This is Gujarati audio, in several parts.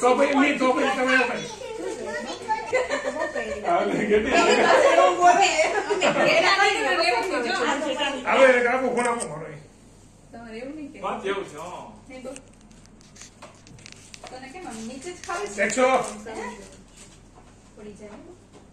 તો ભાઈ મી તો ભાઈ તમે હવે કાકો ખોણા મારો તમારે એવું નહીં કે વાત એવું છે હા તને કેમ નીચે જ ખાવી છે 100 પડી જાય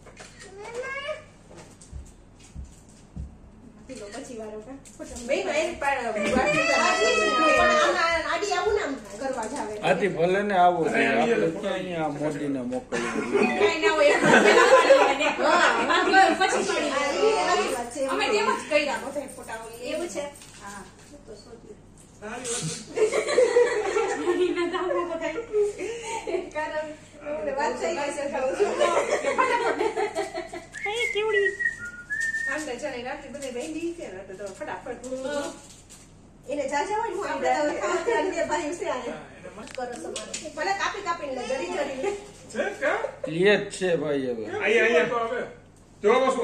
પછી વારો કા બે ભાઈ પણ આડી આવું નામ કરવા જાવે આથી ભલે ને આવો આપણે ક્યાં આ મોદીને મોકલી કઈ ના હોય પેલા પાડી હા પછી પાડી અમે તેમ જ કર્યા બધા ફોટા એવું છે હા તો સોચ્યું સારી વાત ની ના દાવ બધા કારણ ઓલે વાત થઈ ગઈ છે ખાવ છું હે કેવડી આમને ચાલે રાત્રે બધે બેંડી છે ને તો ફટાફટ એને જાજા હોય હું આપણે તો ખાવાનું બે ભાઈ છે આને કરો સમાન ભલે કાપી કાપીને જરી જરી લે છે કા લે છે ભાઈ હવે અહીંયા તો હવે જો શું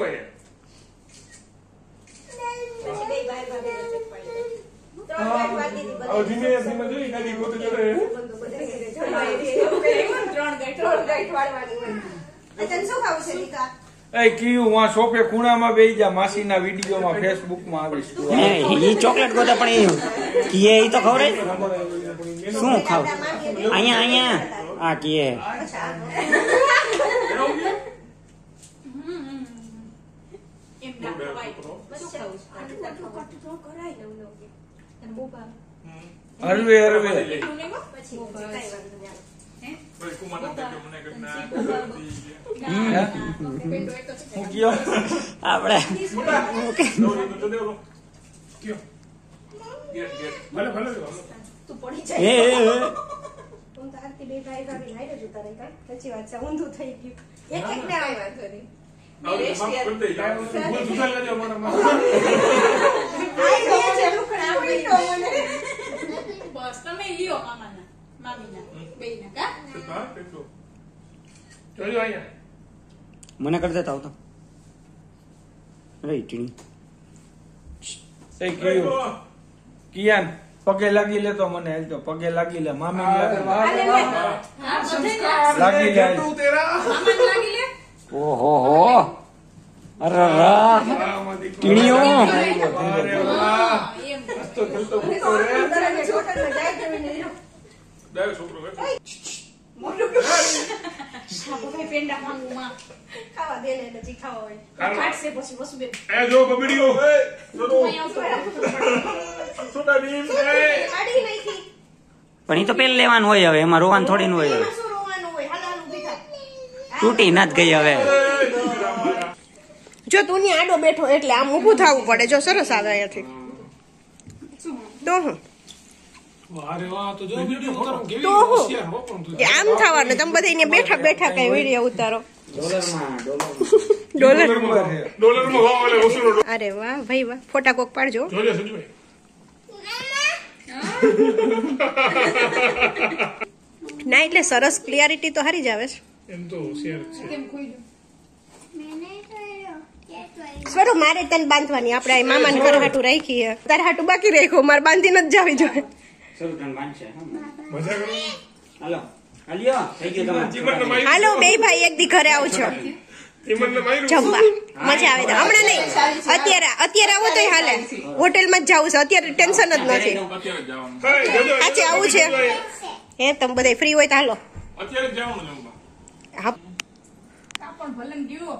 અહીંયા પછી બે ભાઈ ભાભી રચક પડી તો ભાઈ વાગી દી બધે ધીમે ધીમે જોઈ ગાડી ગોતે જોડે બંધો બધે ત્રણ ગાઈઠ વાળવાની હોય અચન શું ખાવું છે નિકા એ કીયું માં સોફે ખૂણામાં બેહી જા માસીના વિડિયોમાં ફેસબુકમાં આવીશ ઈ ચોકલેટ ગોતા પણ કીએ ઈ તો ખવરાય શું ખાવ અહીંયા આ કીએ એમ ના ખવાય બધું ખાવું છે તો કરાય ને ઉનો કે તને બોપા હરવે હરવે પછી કઈ વાંધો નહીં હે ભાઈ કુમાર ને મને કરના હું કયો આપણે તું પડી જાય એ હું તો આરતી બે ભાઈ ભાભી લાઈટ જ ઉતારે કા સાચી વાત છે ઊંધું થઈ ગયું એક ને આવી વાંધો નહીં બસ તમે લ્યો મામાના મામીના બેયના કા જોજો અહીંયા મને કરી દેતા આવતો ટીણી એ કીયું કિયાન પગે લાગી લે તો મને હાલ તો પગે લાગી લે મામી લાગી લે લાગી લે ઓહો હો અરે રા ટીણીઓ એમ મસ્ત ખેલતો ફૂટો રે છોકરા જાય તમે નહીં દાવ છોકરો મોટું સાબો ભાઈ પેંડા માંગુમાં ખાવા દે ને નજી ખાવા હોય ખાટસે પછી વસુ બે એ જો બબડીઓ એ જો સોડા બીમ એ આડી નહીથી પણ ઈ તો પેલ લેવાનું હોય હવે એમાં રોવાનું થોડી ન હોય શું રોવાનું હોય હાલાલ ઊભી થાય તૂટી ના જ ગઈ હવે જો તું ની આડો બેઠો એટલે આમ ઊભું થવું પડે જો સરસ આવે અહીંયાથી તો હું અરે વાહ તો જો વિડિયો ઉતારો કેવી તો હું હોશિયાર હો પણ તું આમ થવાનું તમે બધા અહીંયા બેઠા બેઠા કઈ વિડિયો ઉતારો ડોલરમાં ડોલરમાં હો ઓલે વસૂલો અરે વાહ ભાઈ વાહ ફોટા કોક પાડજો જોજે સંજુભાઈ ના એટલે સરસ ક્લિયરિટી તો હારી જ આવે છે એમ તો હોશિયાર છે કેમ કોઈ સ્વરૂપ મારે તને બાંધવાની આપણે આ મામાને ઘર હાટું રાખી છે તારે હાટું બાકી રાખ્યું મારે બાંધીને જ જાવી જોઈએ શરૂ તન બાંધશે મજા કરો હાલો હાલ્યો થઈ ગયો તમારે જીવનને માર્યું હાલો બે ભાઈ એક દી ઘરે આવજો જીવનને માર્યું જમવા મજા આવે તો હમણાં નહીં અત્યારે આવો તોય હાલે હોટેલમાં જ જવું છે અત્યારે ટેન્શન જ નથી અત્યારે જવાનું આજે આવું છે હે તમે બધા ફ્રી હોય તો હાલો અત્યારે જવાનું જમવા હા પણ ભલે જીવો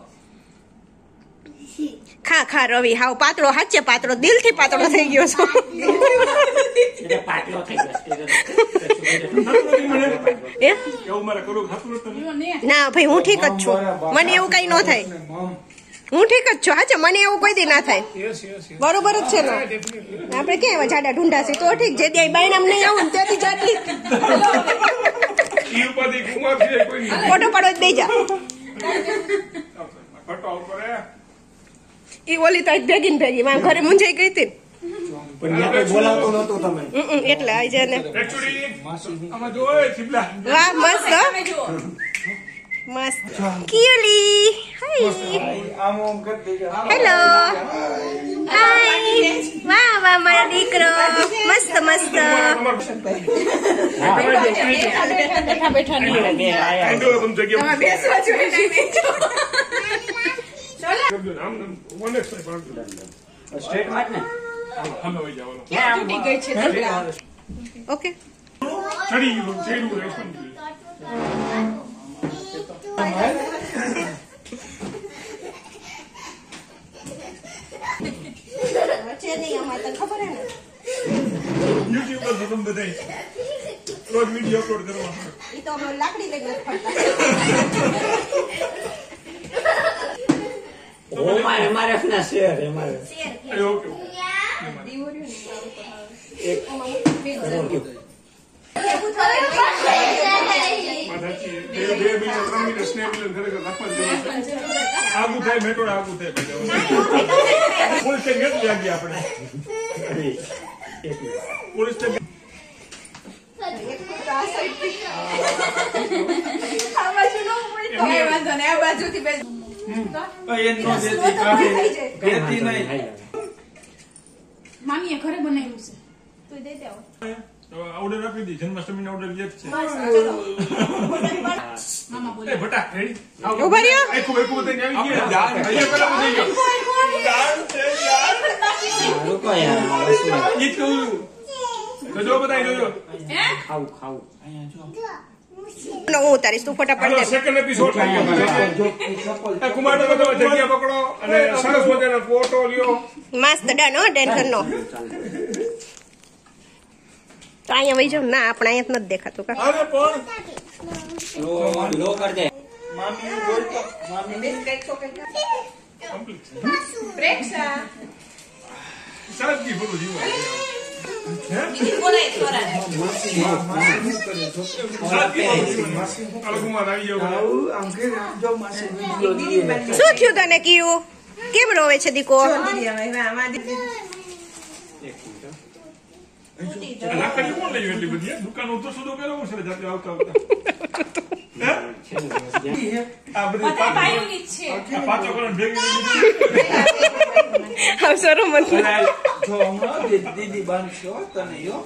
ખા રવિ હાવ પાતળો હાચે પાતળો દિલથી પાતળો થઈ ગયો છો એટલે પાટલો થઈ ગયો એ એવું મારે કરું ખાતું નથી ના ભાઈ હું ઠીક જ છું મને એવું કઈ ન થાય હું ઠીક જ છું હાચે મને એવું કોઈ દી ના થાય યસ યસ બરોબર જ છે ને આપણે ક્યાં એવા જાડા ઢૂંઢાસી તો ઠીક જે દે બાયનામ નહીં આવું ને તેથી જાટલી ઈ ઉપાધિ ગુમાવ છે કોઈ નહીં ફોટો પાડો જ દઈ જા ફોટો ઉપર હે ઈ ઓલી તો ભેગી ભેગી મારા ઘરે મુંજાઈ ગઈ હતી પણ ન્યા કોઈ બોલાવતો નતો તમે એટલે આવી જાય ને એકચ્યુઅલી આમાં જો એ શિમલા વાહ મસ્ત હો. મસ્ત ક્યુલી હાય આમ ઓમ કરી દેજો હેલો વાહ વાહ મારો દીકરો મસ્ત મસ્ત બેઠા નહીં બે આયા બેસવા જોઈએ સ્ટ્રેટ માં જ ને ક્યાં તૂટી ગઈ છે ઓકે છે નહીં અમારે તને ખબર હે ને ઈ તો અમે લાકડી લઈને ફરતા ઓ મારે ના શેર અમારે એક આગુ થાય મેટોડ આગુ થાય ફૂલ સ્ટેપ કેટલી લાગી આપણે ફૂલ સ્ટેપ મામીએ ઘરે બનાવ્યું છે તું દે દે ઓર્ડર આપી દી જન્માષ્ટમી ઓર્ડર લે છે મામા બોલે ભટા રેડી ઉભા રહ્યો એકું બતાઈ આવી ગયા અહીંયા પેલા બતાઈ ગયો લોકો યાર ઈ કહું જો બતાઈ જોજો ખાવું ખાવું હું ઉતારીશ તું ફટાફટ હાલો દે સેકન્ડ એપિસોડ કુમાર તો જગ્યા પકડો અને સરસ મજાનો ફોટો લ્યો મસ્ત ડન હો ટેન્શન નો તો અહીંયા વહી જાવ ના આપણે અહીંયા જ નથી દેખાતું કા અરે પણ લો કર દે મામી બોલ તો મામી બ્રેક સરસ કી બોલું જીવો બોલાય છોરાને શું થયું તને કયું કેમ રોવે છે દીકો લાકડી કોણ લઈ એટલી બધી દુકાન ઉતો સુધો કર્યો છે જાતે આવતા આવતા આ બધી બધા ભાઈઓની જ છે પાછો કરો ભેગી હા સરો મન જો હમણાં દીદી બાંધશો તને યો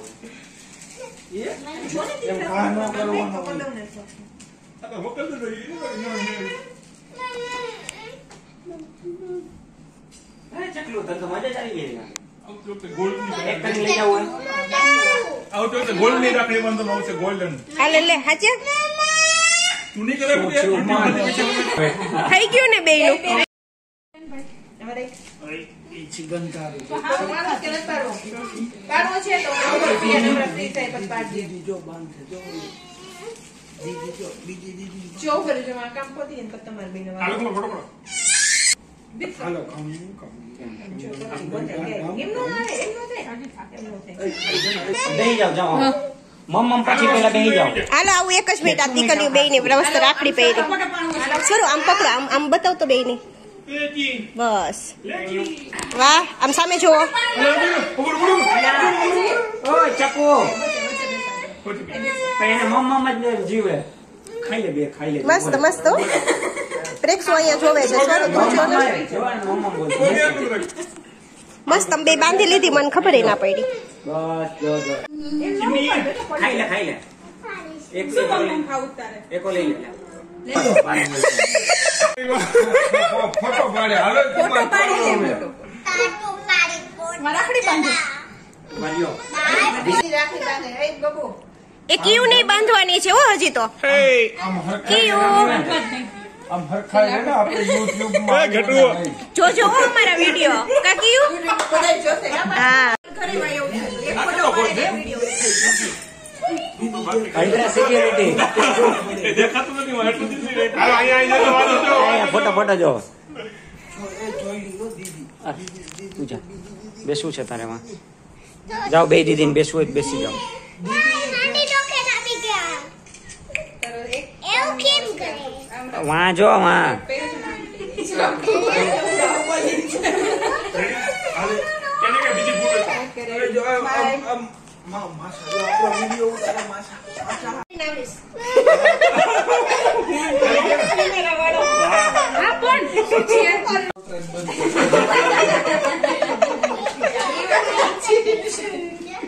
એમ ખાનો કરવાનો આ વકલ દે ચકલું તને તો મજા જ આવી ગઈ આવતો તો ગોલ્ડ એક તને લઈ જાવ આવતો તો ગોલ્ડ ની રાખડી બાંધવાનો આવશે ગોલ્ડન હાલે લે હાચે તું ની કરે થઈ ગયું ને બેયનું બેહી જાવ જાઓ મમ્મ પછી પેલા બેહી જાવ હાલો આવું એક જ મિનિટ આ દીકરીઓ બેયની વ્યવસ્થ રાખડી પહેરી સરો આમ પકડો આમ બતાવ તો બેયની બસ વાહ આમ સામે જુઓ ઓ ચકો એને મમ્મ જ જીવે ખાઈ લે બે ખાઈ લે મસ્ત મસ્ત હો પ્રેક્ષો અહીંયા જોવે છે સરો તું જો ને મમ્મ બોલ મસ્ત તમે બે બાંધી લીધી મને ખબર ના પડી બસ જો જો ખાઈ લે એક એકો લઈ લે ફોટો પાડે હાલો ફોટો પાડી લે રાખડી બાંધો માર્યો એ કયું નહીં બાંધવાની છે હો હજી તો કયું આમ હરખાય ને આપણે YouTube માં જોજો હો અમારા વિડિયો કાકીયું હા અલ્ટ્રા સિક્યોરિટી દેખાતું નથી એટલું દીધી હાલો અહીંયા વાળો ફોટો જો તું જા બેસવું છે તારે માં જાઓ બે દીદીને બેસવું હોય બેસી જાઓ વાં જો વાં છે